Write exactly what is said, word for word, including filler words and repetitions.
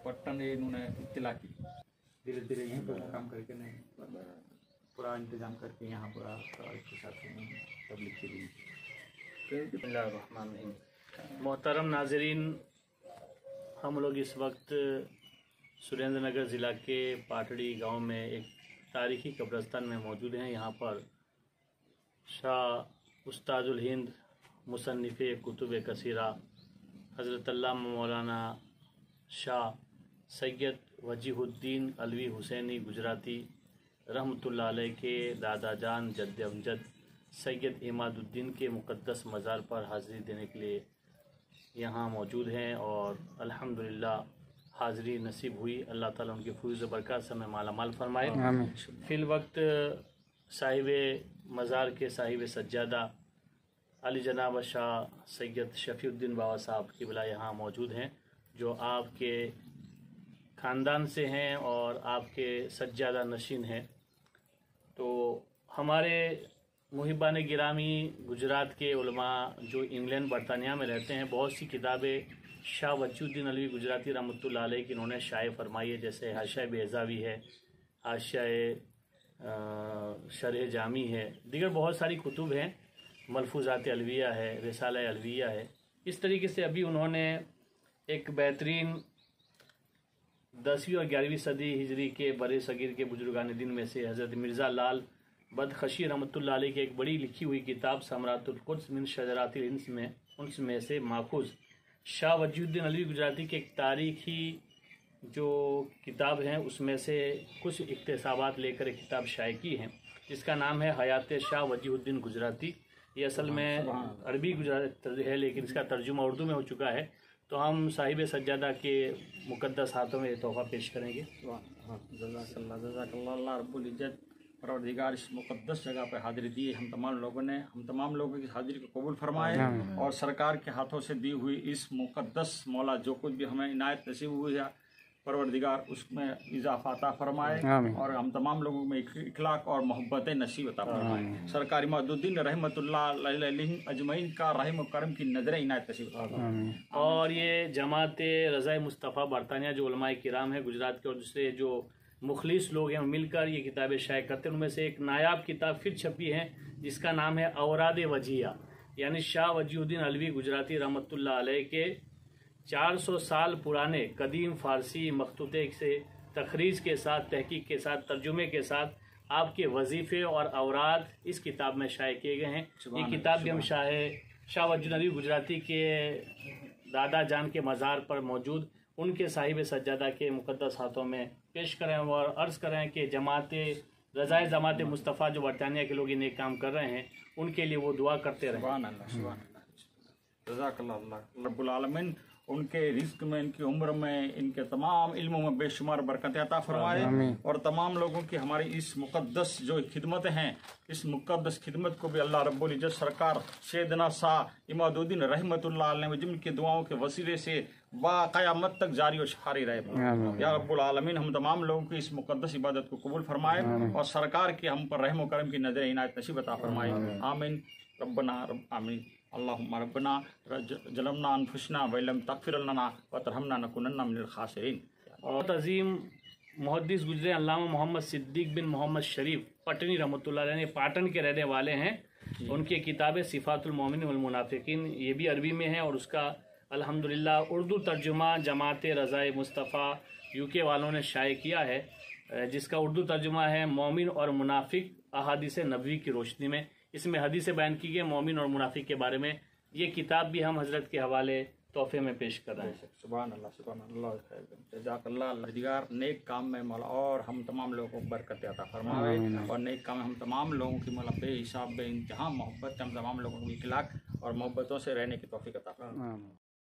पट्टन इन्होंने इत्तला की, धीरे धीरे यहीं पर काम करके नहीं पूरा इंतजाम करके यहाँ पूरा के साथ तबलीग के लिए। मोहतरम नाजरीन, हम लोग इस वक्त सुरेंद्र नगर ज़िला के पाटड़ी गांव में एक तारीख़ी कब्रिस्तान में मौजूद हैं। यहाँ पर शाह उस्तादुल हिंद मुसन्निफ़ कुतुब कसीरा हज़रत अल्लामा मौलाना शाह सैयद वजीहुद्दीन अलवी हुसैनी गुजराती रहमतुल्लाह अलैह के दादा जान जद्द अमजद सैयद इमादुद्दीन के मुक़द्दस मज़ार पर हाज़िरी देने के लिए यहाँ मौजूद हैं और अल्हम्दुलिल्लाह हाज़िरी नसीब हुई। अल्लाह ताला उनके फूज़ बरकत से हमें माला माल फरमाए। फ़िल वक्त साहिब मज़ार के साहिब सज्जादा अली जनाब शाह सैयद शफ़ीउद्दीन बाबा साहब क़िबला यहाँ मौजूद हैं, जो आपके ख़ानदान से हैं और आपके सज्जादा नशीन हैं। तो हमारे मुहिबान गिरामी गुजरात के उलमा जो इंग्लैंड बरतानिया में रहते हैं, बहुत सी किताबें शाह वजीहुद्दीन अलवी गुजराती रहमतुल्लाह अलैह की इन्होंने शाये फरमाई है, जैसे हाशिया बेज़ावी है, हाशिया शरह जामी है, दीगर बहुत सारी कुतुब हैं, मलफूज़ात अलविया है, रिसाला अलविया है। इस तरीके से अभी उन्होंने एक बेहतरीन दसवीं और ग्यारहवीं सदी हिजरी के बड़े सगीर के बुजुर्गान दिन में से हज़रत मिर्ज़ा लाल बदखशी रहमतुल्लाह अलैह की एक बड़ी लिखी हुई किताब समरातुल कुद्स मिन शजरातिल इंस में उनमें से माखूज़ शाह वजीहुद्दीन अलवी गुजराती के एक तारीख़ी जो किताब है उसमें से कुछ इक्तसाबात लेकर एक किताब शाये की है, जिसका नाम है हयात शाह वजीहुद्दीन गुजराती। ये असल में अरबी गुजराती है लेकिन इसका तर्जुमा उर्दू में हो चुका है। तो हम साहिब सज्जादा के मुक़द्दस हाथों में ये तोहफ़ा पेश करेंगे। परवरदिगार इस मुक़द्दस जगह पर हाज़िरी दी हम तमाम लोगों ने, हम तमाम लोगों की हाज़िरी को कबूल फरमाए और सरकार के हाथों से दी हुई इस मुक़द्दस मौला जो कुछ भी हमें इनायत नसीब हुई है परवरदिगार उसमें इजाफ़ा अता फरमाए और हम तमाम लोगों में इखलाक और मोहब्बत नसीब अता फरमाए। सरकार इमादुद्दीन रहमतुल्लाह अलैह अजमईन का रहम करम की नज़र इनायत नसीब अता फरमाए। और ये जमात रज़ाए मुस्तफ़ा बरतानिया जो उलमाए किराम है गुजरात के और दूसरे जो मुखलिस लोग हैं मिलकर ये किताबें शाये करते हैं, उनमें से एक नायाब किताब फिर छपी है जिसका नाम है औराद वजिया, यानी शाह वजीहुद्दीन अलवी गुजराती रहमतुल्लाह अलैह के चार सौ साल पुराने कदीम फ़ारसी मखतूते से तखरीज के साथ, तहकीक के साथ, तर्जुमे के साथ आपके वजीफ़े और औराद इस किताब में शाये किए गए हैं। ये किताब भी हम शाह शाह वजीहुद्दीन अलवी गुजराती के दादा जान के मज़ार पर मौजूद उनके साहिब सज्जादा के मुक़द्दस हाथों में पेश करें और अर्ज़ करें कि जमात रज़ाए जमात मुस्तफ़ा जो बरतानिया के लोग इन्हें काम कर रहे हैं उनके लिए वो दुआ करते रहें। रब्बुल आलमीन उनके रिस्क में, इनकी उम्र में, इनके तमाम इल्मों में बेशुमार बरकत अता फरमाए और तमाम लोगों की हमारी इस मुक़द्दस जो खिदमत हैं, इस मुक़द्दस खिदमत को भी अल्लाह रब्बुल इज़्ज़त सरकार सैयदना शाह इमादुद्दीन रहमतुल्लाह अलैह जिनकी दुआओं के वसीले से बाक़यामत तक जारी और शारी रहे। या रब्बुल आलमीन हम तमाम लोगों की इस मुक़द्दस इबादत को कबूल फरमाए और सरकार की हम पर रहम करम की नज़र इनायत नसीब अता फरमाए। आमीन रब्बना रब आमीन। अल्लाहुम्मा रब्बना जलमना अनफुसना वलम तगफिर लना वतरहमना नकुनन्ना मिनल खासिरीन। और अजीम मुहद्दिस गुजरे अल्लामा मोहम्मद सिद्दीक बिन मोहम्मद शरीफ पटनी रहमतुल्लाह अलैह पाटन के रहने वाले हैं। उनकी किताब सिफ़ातुल मोमिन वल मुनाफिकीन ये भी अरबी में है और उसका अल्हम्दुलिल्लाह उर्दू तर्जुमा जमात रज़ाए मुस्तफ़ा यूके वालों ने शाये किया है, जिसका उर्दू तर्जुमा है मोमिन और मुनाफिक अहादीस नबवी की रोशनी में। इसमें हदीसें बयान की गई मोमिन और मुनाफिक के बारे में। ये किताब भी हम हज़रत के हवाले तोहफे में पेश कर रहे हैं। सुभान अल्लाह सुभान अल्लाह जज़ाकल्लाह। परवरदिगार नेक काम में मौला और हम तमाम लोगों को बरकत अता फरमाए और नेक काम में हम तमाम लोगों की मौला बेहिसाब बेइंतहा मोहब्बत हम तमाम लोगों की इखलाक और मोहब्बतों से रहने की तौफीक अता फरमाए।